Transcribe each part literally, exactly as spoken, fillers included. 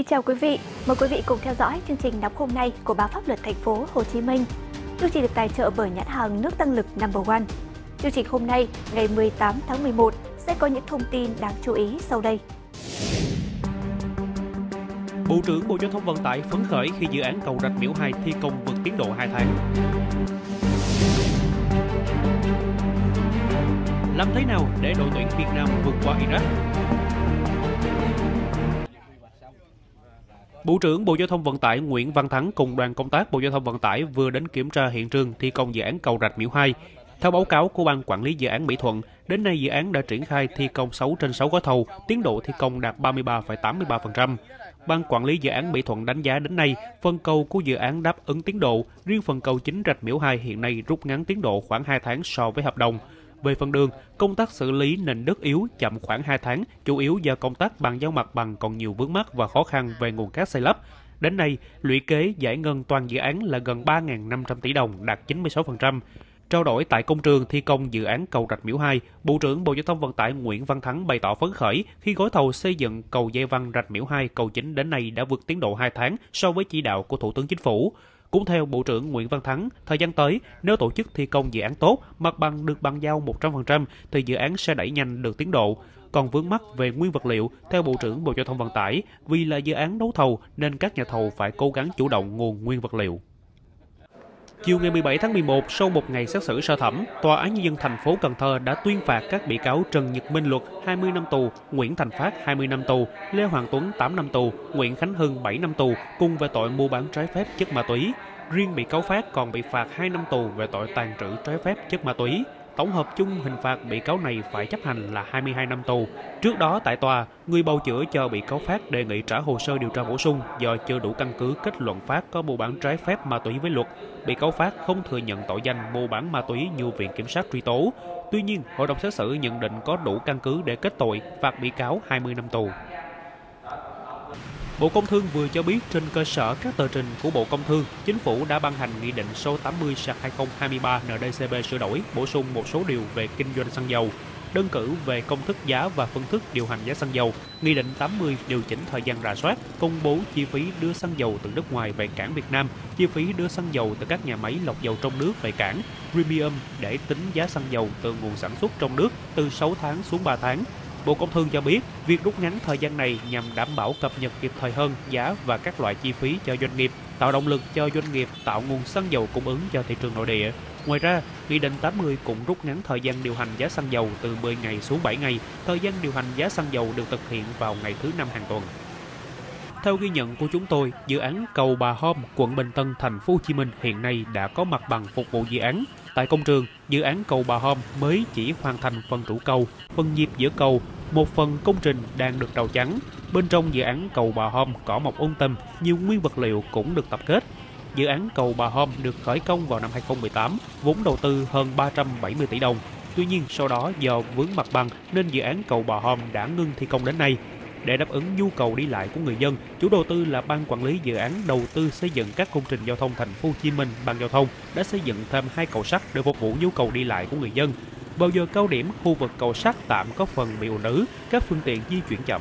chào quý vị, mời quý vị cùng theo dõi chương trình nóng hôm nay của báo Pháp luật Thành phố Hồ Chí Minh. Chương trình được tài trợ bởi nhãn hàng nước tăng lực Number One. Chương trình hôm nay, ngày mười tám tháng mười một, sẽ có những thông tin đáng chú ý sau đây. Bộ trưởng Bộ Giao thông Vận tải phấn khởi khi dự án cầu Rạch Miễu hai thi công vượt tiến độ hai tháng. Làm thế nào để đội tuyển Việt Nam vượt qua Iraq? Bộ trưởng Bộ Giao thông Vận tải Nguyễn Văn Thắng cùng đoàn công tác Bộ Giao thông Vận tải vừa đến kiểm tra hiện trường thi công dự án cầu Rạch Miễu hai. Theo báo cáo của Ban Quản lý Dự án Mỹ Thuận, đến nay dự án đã triển khai thi công sáu trên sáu gói thầu, tiến độ thi công đạt ba mươi ba phẩy tám mươi ba phần trăm. Ban Quản lý Dự án Mỹ Thuận đánh giá đến nay, phần cầu của dự án đáp ứng tiến độ, riêng phần cầu chính Rạch Miễu hai hiện nay rút ngắn tiến độ khoảng hai tháng so với hợp đồng. Về phần đường, công tác xử lý nền đất yếu chậm khoảng hai tháng, chủ yếu do công tác bàn giao mặt bằng còn nhiều vướng mắc và khó khăn về nguồn cát xây lắp. Đến nay, lũy kế giải ngân toàn dự án là gần ba nghìn năm trăm tỷ đồng, đạt chín mươi sáu phần trăm. Trao đổi tại công trường thi công dự án cầu Rạch Miễu hai, Bộ trưởng Bộ Giao thông Vận tải Nguyễn Văn Thắng bày tỏ phấn khởi khi gói thầu xây dựng cầu dây văng Rạch Miễu hai cầu chính đến nay đã vượt tiến độ hai tháng so với chỉ đạo của Thủ tướng Chính phủ. Cũng theo Bộ trưởng Nguyễn Văn Thắng, thời gian tới, nếu tổ chức thi công dự án tốt, mặt bằng được bàn giao một trăm phần trăm, thì dự án sẽ đẩy nhanh được tiến độ. Còn vướng mắc về nguyên vật liệu, theo Bộ trưởng Bộ Giao thông Vận tải, vì là dự án đấu thầu nên các nhà thầu phải cố gắng chủ động nguồn nguyên vật liệu. Chiều ngày mười bảy tháng mười một, sau một ngày xét xử sơ thẩm, Tòa án Nhân dân thành phố Cần Thơ đã tuyên phạt các bị cáo Trần Nhật Minh Luật hai mươi năm tù, Nguyễn Thành Phát hai mươi năm tù, Lê Hoàng Tuấn tám năm tù, Nguyễn Khánh Hưng bảy năm tù cùng về tội mua bán trái phép chất ma túy. Riêng bị cáo Phát còn bị phạt hai năm tù về tội tàng trữ trái phép chất ma túy. Tổng hợp chung hình phạt bị cáo này phải chấp hành là hai mươi hai năm tù. Trước đó tại tòa, người bào chữa cho bị cáo Phát đề nghị trả hồ sơ điều tra bổ sung do chưa đủ căn cứ kết luận Phát có mua bán trái phép ma túy với luật. Bị cáo Phát không thừa nhận tội danh mua bán ma túy như viện kiểm sát truy tố. Tuy nhiên, hội đồng xét xử nhận định có đủ căn cứ để kết tội, phạt bị cáo hai mươi năm tù. Bộ Công Thương vừa cho biết trên cơ sở các tờ trình của Bộ Công Thương, Chính phủ đã ban hành Nghị định số tám mươi trên hai nghìn không trăm hai mươi ba N D C B sửa đổi, bổ sung một số điều về kinh doanh xăng dầu. Đơn cử về công thức giá và phương thức điều hành giá xăng dầu, Nghị định tám mươi điều chỉnh thời gian rà soát, công bố chi phí đưa xăng dầu từ nước ngoài về cảng Việt Nam, chi phí đưa xăng dầu từ các nhà máy lọc dầu trong nước về cảng, premium để tính giá xăng dầu từ nguồn sản xuất trong nước từ sáu tháng xuống ba tháng. Bộ Công Thương cho biết, việc rút ngắn thời gian này nhằm đảm bảo cập nhật kịp thời hơn giá và các loại chi phí cho doanh nghiệp, tạo động lực cho doanh nghiệp tạo nguồn xăng dầu cung ứng cho thị trường nội địa. Ngoài ra, Nghị định tám mươi cũng rút ngắn thời gian điều hành giá xăng dầu từ mười ngày xuống bảy ngày. Thời gian điều hành giá xăng dầu được thực hiện vào ngày thứ năm hàng tuần. Theo ghi nhận của chúng tôi, dự án cầu Bà Hôm, quận Bình Tân, thành phố Hồ Chí Minh hiện nay đã có mặt bằng phục vụ dự án. Tại công trường, dự án cầu Bà Hôm mới chỉ hoàn thành phần trụ cầu, phần nhịp giữa cầu, một phần công trình đang được rào chắn. Bên trong dự án cầu Bà Hôm cỏ mọc um tùm, nhiều nguyên vật liệu cũng được tập kết. Dự án cầu Bà Hôm được khởi công vào năm hai nghìn không trăm mười tám, vốn đầu tư hơn ba trăm bảy mươi tỷ đồng. Tuy nhiên, sau đó do vướng mặt bằng nên dự án cầu Bà Hôm đã ngưng thi công đến nay. Để đáp ứng nhu cầu đi lại của người dân, chủ đầu tư là Ban Quản lý Dự án đầu tư xây dựng các công trình giao thông thành phố Hồ Chí Minh, Ban Giao thông đã xây dựng thêm hai cầu sắt để phục vụ nhu cầu đi lại của người dân. Vào giờ cao điểm, khu vực cầu sắt tạm có phần bị ùn ứ, các phương tiện di chuyển chậm.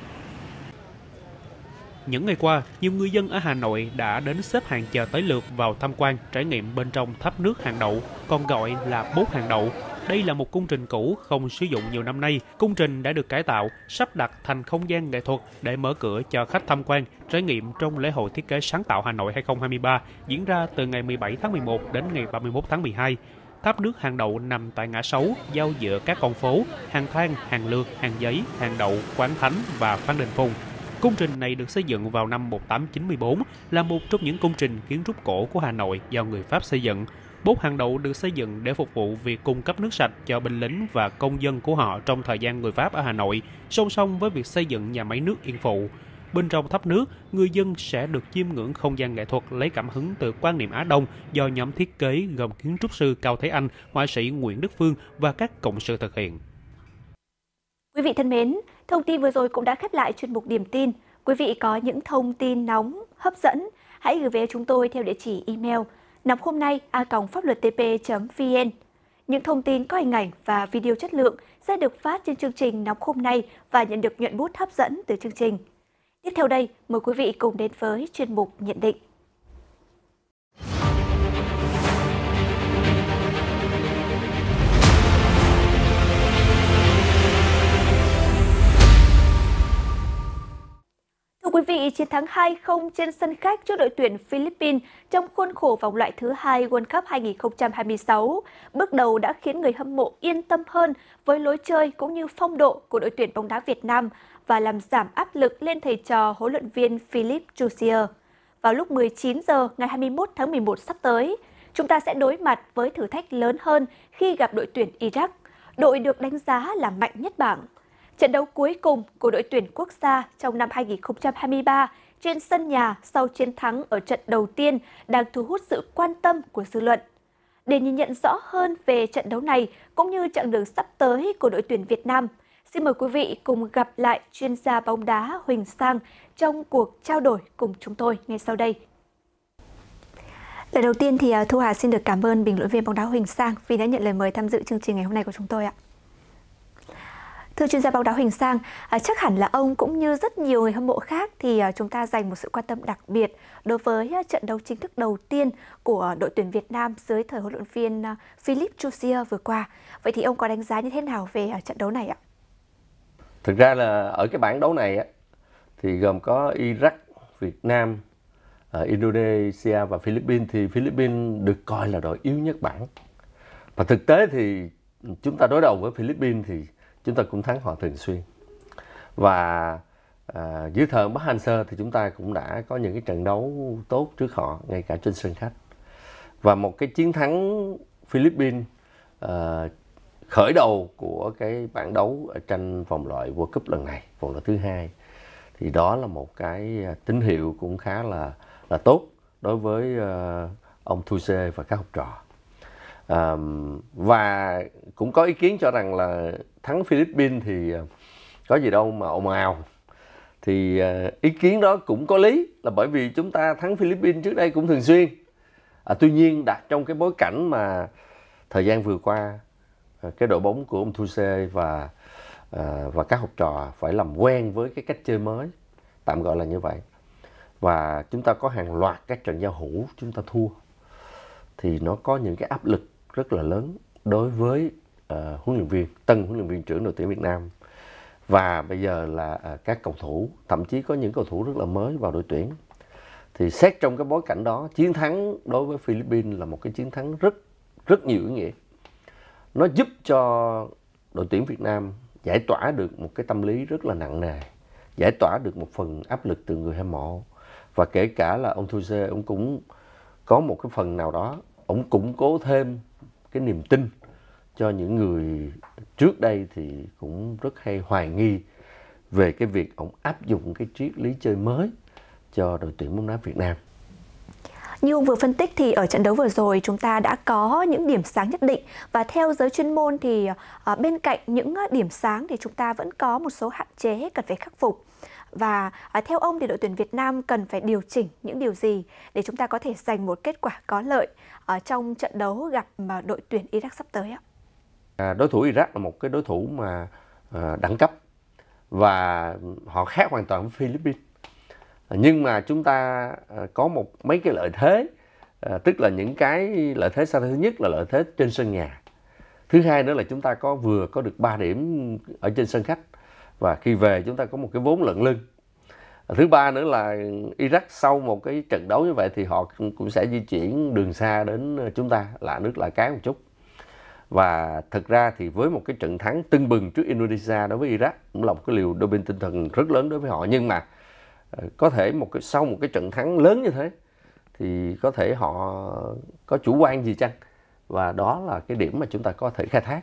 Những ngày qua, nhiều người dân ở Hà Nội đã đến xếp hàng chờ tới lượt vào tham quan, trải nghiệm bên trong tháp nước Hàng Đậu, còn gọi là bốt Hàng Đậu. Đây là một công trình cũ không sử dụng nhiều năm nay. Công trình đã được cải tạo, sắp đặt thành không gian nghệ thuật để mở cửa cho khách tham quan, trải nghiệm trong lễ hội thiết kế sáng tạo Hà Nội hai nghìn không trăm hai mươi ba diễn ra từ ngày mười bảy tháng mười một đến ngày ba mươi mốt tháng mười hai. Tháp nước Hàng Đậu nằm tại ngã sáu, giao giữa các con phố Hàng Than, Hàng Lược, Hàng Giấy, Hàng Đậu, Quán Thánh và Phan Đình Phùng. Công trình này được xây dựng vào năm một nghìn tám trăm chín mươi tư, là một trong những công trình kiến trúc cổ của Hà Nội do người Pháp xây dựng. Bốt Hàng Đậu được xây dựng để phục vụ việc cung cấp nước sạch cho binh lính và công dân của họ trong thời gian người Pháp ở Hà Nội, song song với việc xây dựng nhà máy nước Yên Phụ. Bên trong tháp nước, người dân sẽ được chiêm ngưỡng không gian nghệ thuật lấy cảm hứng từ quan niệm Á Đông do nhóm thiết kế gồm kiến trúc sư Cao Thế Anh, họa sĩ Nguyễn Đức Phương và các cộng sự thực hiện. Quý vị thân mến, thông tin vừa rồi cũng đã khép lại chuyên mục Điểm tin. Quý vị có những thông tin nóng, hấp dẫn, hãy gửi về chúng tôi theo địa chỉ email nóng hôm nay a còng pháp luật t p chấm vn. Những thông tin có hình ảnh và video chất lượng sẽ được phát trên chương trình Nóng hôm nay và nhận được nhuận bút hấp dẫn từ chương trình. Tiếp theo đây, mời quý vị cùng đến với chuyên mục nhận định. Thưa quý vị, chiến thắng hai không trên sân khách trước đội tuyển Philippines trong khuôn khổ vòng loại thứ hai World Cup hai nghìn không trăm hai mươi sáu bước đầu đã khiến người hâm mộ yên tâm hơn với lối chơi cũng như phong độ của đội tuyển bóng đá Việt Nam và làm giảm áp lực lên thầy trò huấn luyện viên Philippe Jussier. Vào lúc mười chín giờ ngày hai mươi mốt tháng mười một sắp tới, chúng ta sẽ đối mặt với thử thách lớn hơn khi gặp đội tuyển Iraq, đội được đánh giá là mạnh nhất bảng. Trận đấu cuối cùng của đội tuyển quốc gia trong năm hai nghìn không trăm hai mươi ba trên sân nhà sau chiến thắng ở trận đầu tiên đang thu hút sự quan tâm của dư luận. Để nhìn nhận rõ hơn về trận đấu này cũng như chặng đường sắp tới của đội tuyển Việt Nam, xin mời quý vị cùng gặp lại chuyên gia bóng đá Huỳnh Sang trong cuộc trao đổi cùng chúng tôi ngay sau đây. Lời đầu tiên thì Thu Hà xin được cảm ơn bình luận viên bóng đá Huỳnh Sang vì đã nhận lời mời tham dự chương trình ngày hôm nay của chúng tôi ạ. Thưa chuyên gia bóng đá Huỳnh Sang, chắc hẳn là ông cũng như rất nhiều người hâm mộ khác thì chúng ta dành một sự quan tâm đặc biệt đối với trận đấu chính thức đầu tiên của đội tuyển Việt Nam dưới thời huấn luyện viên Philippe Jussier vừa qua. Vậy thì ông có đánh giá như thế nào về trận đấu này ạ? Thực ra là ở cái bảng đấu này á, thì gồm có Iraq, Việt Nam, Indonesia và Philippines. Thì Philippines được coi là đội yếu nhất bảng. Và thực tế thì chúng ta đối đầu với Philippines thì chúng ta cũng thắng họ thường xuyên. Và à, dưới thời ông Park Hang-seo thì chúng ta cũng đã có những cái trận đấu tốt trước họ, ngay cả trên sân khách. Và một cái chiến thắng Philippines à, khởi đầu của cái bảng đấu ở tranh vòng loại World Cup lần này, vòng loại thứ hai, thì đó là một cái tín hiệu cũng khá là là tốt đối với uh, ông Jussier và các học trò. Uh, và cũng có ý kiến cho rằng là thắng Philippines thì uh, có gì đâu mà ồn ào. Thì uh, ý kiến đó cũng có lý, là bởi vì chúng ta thắng Philippines trước đây cũng thường xuyên. À, tuy nhiên đặt trong cái bối cảnh mà thời gian vừa qua uh, cái đội bóng của ông Jussier và uh, và các học trò phải làm quen với cái cách chơi mới, tạm gọi là như vậy. Và chúng ta có hàng loạt các trận giao hữu chúng ta thua, thì nó có những cái áp lực rất là lớn đối với uh, huấn luyện viên, tân huấn luyện viên trưởng đội tuyển Việt Nam. Và bây giờ là uh, các cầu thủ, thậm chí có những cầu thủ rất là mới vào đội tuyển. Thì xét trong cái bối cảnh đó, chiến thắng đối với Philippines là một cái chiến thắng rất rất nhiều ý nghĩa. Nó giúp cho đội tuyển Việt Nam giải tỏa được một cái tâm lý rất là nặng nề, giải tỏa được một phần áp lực từ người hâm mộ. Và kể cả là ông Jussier, ông cũng có một cái phần nào đó, ông củng cố thêm cái niềm tin cho những người trước đây thì cũng rất hay hoài nghi về cái việc ông áp dụng cái triết lý chơi mới cho đội tuyển bóng đá Việt Nam. Như ông vừa phân tích thì ở trận đấu vừa rồi chúng ta đã có những điểm sáng nhất định, và theo giới chuyên môn thì uh, bên cạnh những điểm sáng thì chúng ta vẫn có một số hạn chế cần phải khắc phục. Và uh, theo ông thì đội tuyển Việt Nam cần phải điều chỉnh những điều gì để chúng ta có thể giành một kết quả có lợi uh, trong trận đấu gặp uh, đội tuyển Iraq sắp tới ạ? À, đối thủ Iraq là một cái đối thủ mà uh, đẳng cấp và họ khác hoàn toàn với Philippines. Nhưng mà chúng ta có một mấy cái lợi thế, à, tức là những cái lợi thế sau. Thứ nhất là lợi thế trên sân nhà. Thứ hai nữa là chúng ta có vừa có được ba điểm ở trên sân khách, và khi về chúng ta có một cái vốn lận lưng. Thứ ba nữa là Iraq sau một cái trận đấu như vậy thì họ cũng sẽ di chuyển đường xa đến chúng ta, là nước lạ cái một chút. Và thực ra thì với một cái trận thắng tưng bừng trước Indonesia đối với Iraq cũng là một cái liều doping tinh thần rất lớn đối với họ. Nhưng mà có thể một cái, sau một cái trận thắng lớn như thế thì có thể họ có chủ quan gì chăng, và đó là cái điểm mà chúng ta có thể khai thác.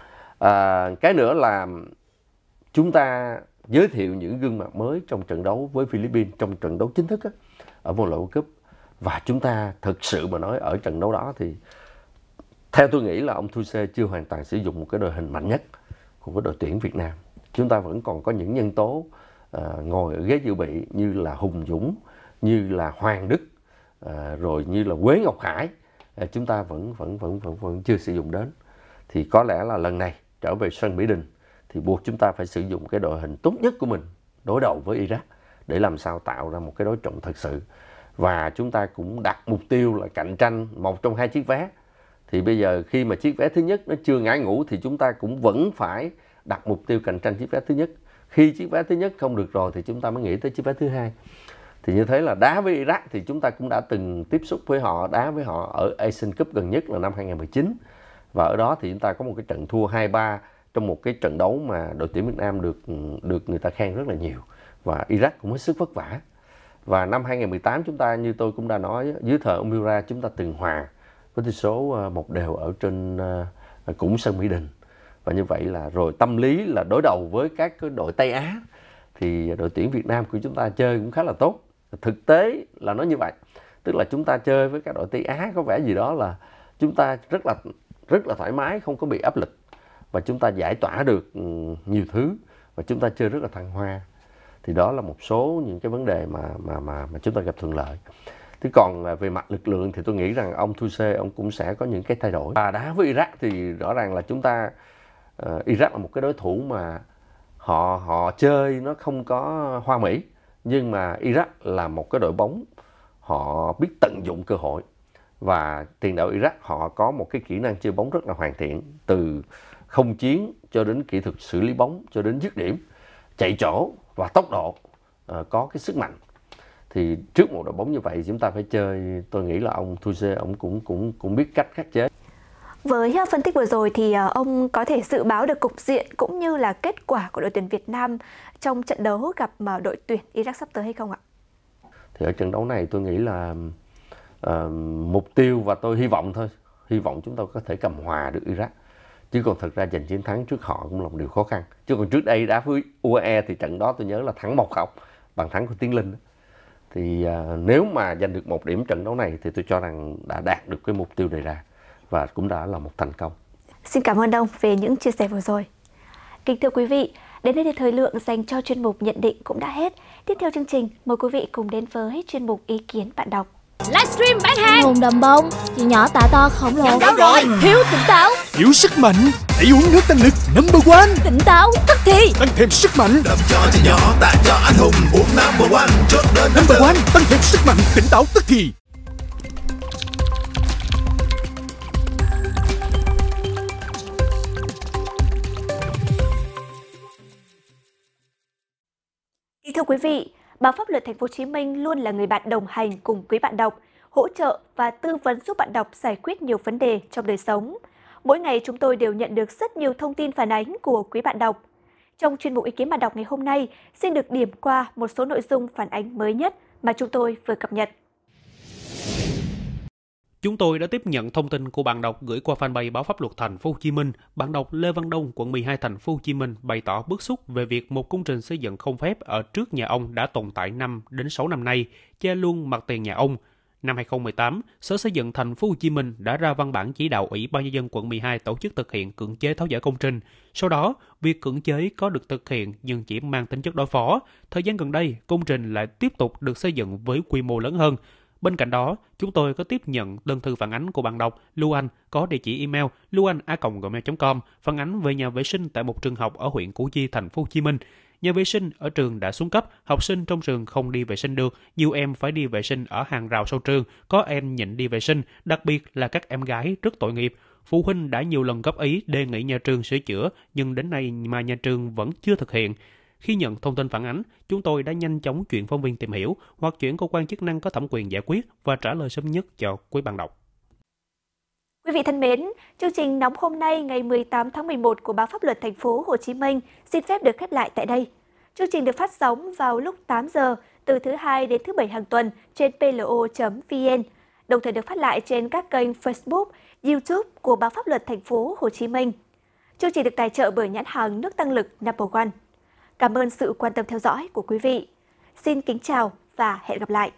À, cái nữa là chúng ta giới thiệu những gương mặt mới trong trận đấu với Philippines, trong trận đấu chính thức á, ở vòng loại World Cup. Và chúng ta thực sự mà nói ở trận đấu đó thì theo tôi nghĩ là ông Jussier chưa hoàn toàn sử dụng một cái đội hình mạnh nhất của cái đội tuyển Việt Nam. Chúng ta vẫn còn có những nhân tố À, ngồi ở ghế dự bị như là Hùng Dũng, như là Hoàng Đức, à, rồi như là Quế Ngọc Hải, à, chúng ta vẫn vẫn vẫn vẫn vẫn chưa sử dụng đến. Thì có lẽ là lần này trở về sân Mỹ Đình thì buộc chúng ta phải sử dụng cái đội hình tốt nhất của mình đối đầu với Iraq để làm sao tạo ra một cái đối trọng thật sự. Và chúng ta cũng đặt mục tiêu là cạnh tranh một trong hai chiếc vé. Thì bây giờ khi mà chiếc vé thứ nhất nó chưa ngã ngũ thì chúng ta cũng vẫn phải đặt mục tiêu cạnh tranh chiếc vé thứ nhất. Khi chiếc vé thứ nhất không được rồi thì chúng ta mới nghĩ tới chiếc vé thứ hai. Thì như thế là đá với Iraq thì chúng ta cũng đã từng tiếp xúc với họ, đá với họ ở Asian Cup gần nhất là năm hai không một chín. Và ở đó thì chúng ta có một cái trận thua hai ba trong một cái trận đấu mà đội tuyển Việt Nam được được người ta khen rất là nhiều. Và Iraq cũng hết sức vất vả. Và năm hai không một tám chúng ta, như tôi cũng đã nói, dưới thời ông Mura chúng ta từng hòa với tỷ số một đều ở trên cũng sân Mỹ Đình. Và như vậy là rồi tâm lý là đối đầu với các cái đội Tây Á thì đội tuyển Việt Nam của chúng ta chơi cũng khá là tốt. Thực tế là nó như vậy. Tức là chúng ta chơi với các đội Tây Á có vẻ gì đó là chúng ta rất là rất là thoải mái, không có bị áp lực. Và chúng ta giải tỏa được nhiều thứ và chúng ta chơi rất là thăng hoa. Thì đó là một số những cái vấn đề mà mà mà mà chúng ta gặp thuận lợi. Thế còn về mặt lực lượng thì tôi nghĩ rằng ông Thuse ông cũng sẽ có những cái thay đổi. Và đá với Iraq thì rõ ràng là chúng ta uh, Iraq là một cái đối thủ mà họ họ chơi nó không có hoa mỹ, nhưng mà Iraq là một cái đội bóng họ biết tận dụng cơ hội. Và tiền đạo Iraq họ có một cái kỹ năng chơi bóng rất là hoàn thiện, từ không chiến cho đến kỹ thuật xử lý bóng cho đến dứt điểm, chạy chỗ và tốc độ, uh, có cái sức mạnh. Thì trước một đội bóng như vậy chúng ta phải chơi, tôi nghĩ là ông Thuse ông cũng cũng cũng biết cách khắc chế. Với phân tích vừa rồi thì ông có thể dự báo được cục diện cũng như là kết quả của đội tuyển Việt Nam trong trận đấu gặp đội tuyển Iraq sắp tới hay không ạ? Thì ở trận đấu này tôi nghĩ là uh, mục tiêu và tôi hy vọng thôi, hy vọng chúng ta có thể cầm hòa được Iraq. Chứ còn thật ra giành chiến thắng trước họ cũng là một điều khó khăn. Chứ còn trước đây đá với u a e thì trận đó tôi nhớ là thắng một không bằng thắng của Tiến Linh. Thì uh, nếu mà giành được một điểm trận đấu này thì tôi cho rằng đã đạt được cái mục tiêu đề ra và cũng đã là một thành công. Xin cảm ơn ông về những chia sẻ vừa rồi. Kính thưa quý vị, đến đây thì thời lượng dành cho chuyên mục nhận định cũng đã hết. Tiếp theo chương trình, mời quý vị cùng đến với chuyên mục ý kiến bạn đọc. Livestream bán hàng. Hùng đầm bông, chị nhỏ tạ to khổng lồ. Đâu rồi? Thiếu tỉnh táo. Thiếu sức mạnh. Hãy uống nước tăng lực number one. Tỉnh táo tức thì. Tăng thêm sức mạnh. Đập cho chị nhỏ, tạ cho anh hùng. Uống number one, chốt đơn number one. Tăng thêm sức mạnh, tỉnh táo tức thì. Thưa quý vị, Báo Pháp luật Thành phố Hồ Chí Minh luôn là người bạn đồng hành cùng quý bạn đọc, hỗ trợ và tư vấn giúp bạn đọc giải quyết nhiều vấn đề trong đời sống. Mỗi ngày chúng tôi đều nhận được rất nhiều thông tin phản ánh của quý bạn đọc. Trong chuyên mục ý kiến bạn đọc ngày hôm nay, xin được điểm qua một số nội dung phản ánh mới nhất mà chúng tôi vừa cập nhật. Chúng tôi đã tiếp nhận thông tin của bạn đọc gửi qua fanpage Báo Pháp luật Thành phố Hồ Chí Minh. Bạn đọc Lê Văn Đông, quận mười hai, Thành phố Hồ Chí Minh bày tỏ bức xúc về việc một công trình xây dựng không phép ở trước nhà ông đã tồn tại năm đến sáu năm nay, che luôn mặt tiền nhà ông. Năm hai không một tám, Sở Xây dựng Thành phố Hồ Chí Minh đã ra văn bản chỉ đạo Ủy ban nhân dân quận mười hai tổ chức thực hiện cưỡng chế tháo dỡ công trình. Sau đó, việc cưỡng chế có được thực hiện nhưng chỉ mang tính chất đối phó. Thời gian gần đây, công trình lại tiếp tục được xây dựng với quy mô lớn hơn. Bên cạnh đó, chúng tôi có tiếp nhận đơn thư phản ánh của bạn đọc Lưu Anh có địa chỉ email luan a còng gmail chấm com phản ánh về nhà vệ sinh tại một trường học ở huyện Củ Chi, Thành phố Hồ Chí Minh. Nhà vệ sinh ở trường đã xuống cấp, học sinh trong trường không đi vệ sinh được, nhiều em phải đi vệ sinh ở hàng rào sau trường, có em nhịn đi vệ sinh, đặc biệt là các em gái rất tội nghiệp. Phụ huynh đã nhiều lần góp ý đề nghị nhà trường sửa chữa, nhưng đến nay mà nhà trường vẫn chưa thực hiện. Khi nhận thông tin phản ánh, chúng tôi đã nhanh chóng chuyển phóng viên tìm hiểu hoặc chuyển cơ quan chức năng có thẩm quyền giải quyết và trả lời sớm nhất cho quý bạn đọc. Quý vị thân mến, chương trình nóng hôm nay ngày mười tám tháng mười một của Báo Pháp luật Thành phố Hồ Chí Minh xin phép được khép lại tại đây. Chương trình được phát sóng vào lúc tám giờ từ thứ hai đến thứ bảy hàng tuần trên p l o chấm v n, đồng thời được phát lại trên các kênh Facebook, YouTube của Báo Pháp luật Thành phố Hồ Chí Minh. Chương trình được tài trợ bởi nhãn hàng nước tăng lực Number One. Cảm ơn sự quan tâm theo dõi của quý vị. Xin kính chào và hẹn gặp lại.